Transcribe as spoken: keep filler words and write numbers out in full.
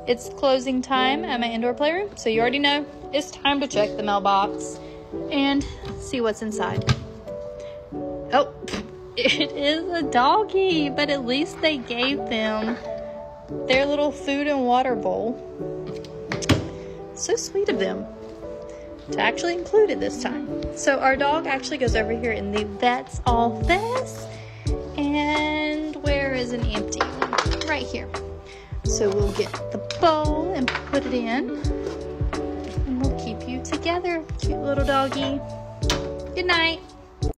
it's closing time at my indoor playroom, so you already know it's time to check the mailbox and see what's inside. Oh, it is a doggy, but at least they gave them their little food and water bowl. So sweet of them to actually include it this time. So our dog actually goes over here in the vet's office. And where is an empty one? Right here. So we'll get the bowl and put it in. And we'll keep you together, cute little doggy. Good night.